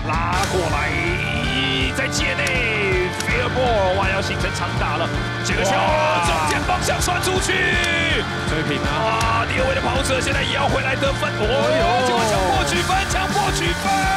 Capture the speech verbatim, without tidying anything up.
拉过来，在界内 fair ball， 哇，要形成长打了。这个球中间方向传出去， 追平啊！ 哇，第二位的跑者现在也要回来得分。哦哟，这个强迫取分，强迫取分。